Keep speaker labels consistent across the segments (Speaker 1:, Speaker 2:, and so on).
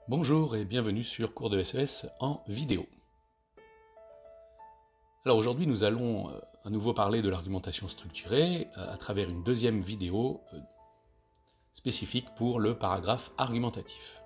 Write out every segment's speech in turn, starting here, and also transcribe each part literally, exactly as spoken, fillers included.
Speaker 1: Bonjour et bienvenue sur Cours de S E S en vidéo. Alors aujourd'hui nous allons euh, à nouveau parler de l'argumentation structurée euh, à travers une deuxième vidéo euh, spécifique pour le paragraphe argumentatif.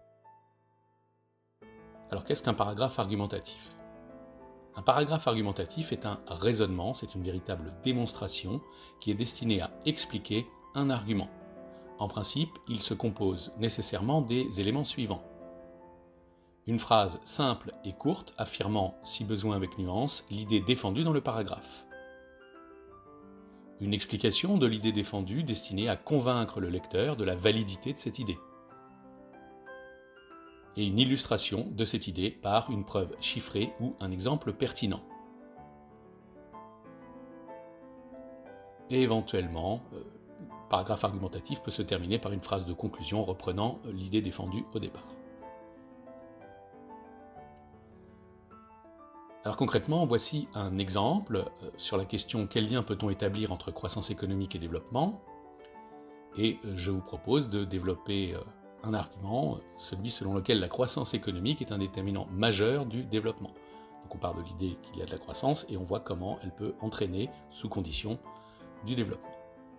Speaker 1: Alors qu'est-ce qu'un paragraphe argumentatif? Un paragraphe argumentatif est un raisonnement, c'est une véritable démonstration qui est destinée à expliquer un argument. En principe, il se compose nécessairement des éléments suivants. Une phrase simple et courte affirmant, si besoin avec nuance, l'idée défendue dans le paragraphe. Une explication de l'idée défendue destinée à convaincre le lecteur de la validité de cette idée. Et une illustration de cette idée par une preuve chiffrée ou un exemple pertinent. Et éventuellement, euh, le paragraphe argumentatif peut se terminer par une phrase de conclusion reprenant l'idée défendue au départ. Alors concrètement, voici un exemple sur la question « Quel lien peut-on établir entre croissance économique et développement ?» Et je vous propose de développer un argument, celui selon lequel la croissance économique est un déterminant majeur du développement. Donc on part de l'idée qu'il y a de la croissance et on voit comment elle peut entraîner, sous condition, du développement.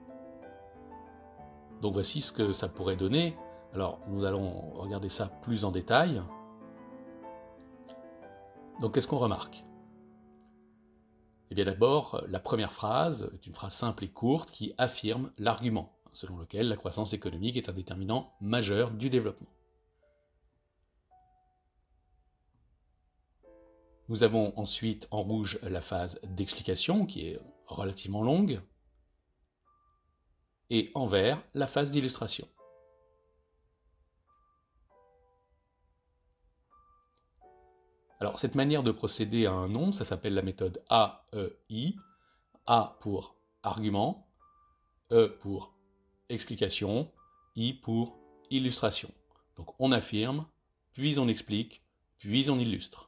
Speaker 1: Donc voici ce que ça pourrait donner. Alors nous allons regarder ça plus en détail. Donc qu'est-ce qu'on remarque? Eh bien d'abord, la première phrase est une phrase simple et courte qui affirme l'argument, selon lequel la croissance économique est un déterminant majeur du développement. Nous avons ensuite en rouge la phase d'explication, qui est relativement longue, et en vert, la phase d'illustration. Alors, cette manière de procéder à un nom, ça s'appelle la méthode A E I. A pour argument, E pour explication, I pour illustration. Donc on affirme, puis on explique, puis on illustre.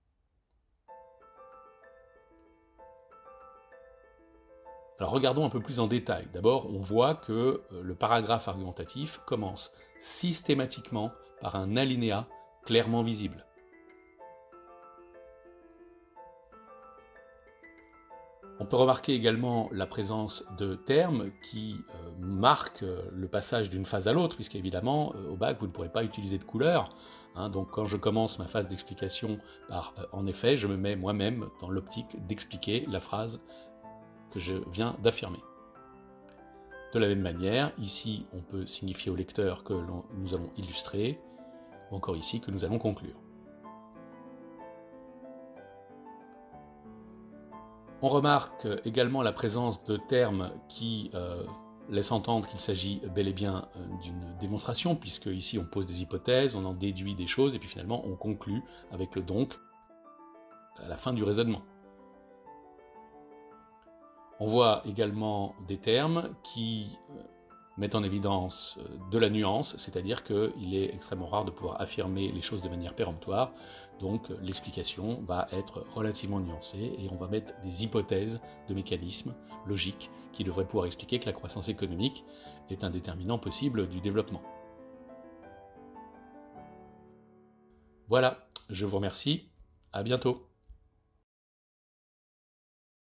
Speaker 1: Alors regardons un peu plus en détail. D'abord, on voit que le paragraphe argumentatif commence systématiquement par un alinéa clairement visible. On peut remarquer également la présence de termes qui euh, marquent le passage d'une phase à l'autre, puisqu'évidemment, euh, au bac, vous ne pourrez pas utiliser de couleur. Hein, donc quand je commence ma phase d'explication par euh, « en effet », je me mets moi-même dans l'optique d'expliquer la phrase que je viens d'affirmer. De la même manière, ici, on peut signifier au lecteur que nous allons illustrer, ou encore ici que nous allons conclure. On remarque également la présence de termes qui euh, laissent entendre qu'il s'agit bel et bien euh, d'une démonstration, puisque ici on pose des hypothèses, on en déduit des choses, et puis finalement on conclut avec le donc à la fin du raisonnement. On voit également des termes qui euh, mettent en évidence de la nuance, c'est-à-dire qu'il est extrêmement rare de pouvoir affirmer les choses de manière péremptoire, donc l'explication va être relativement nuancée et on va mettre des hypothèses de mécanismes logiques qui devraient pouvoir expliquer que la croissance économique est un déterminant possible du développement. Voilà, je vous remercie, à bientôt.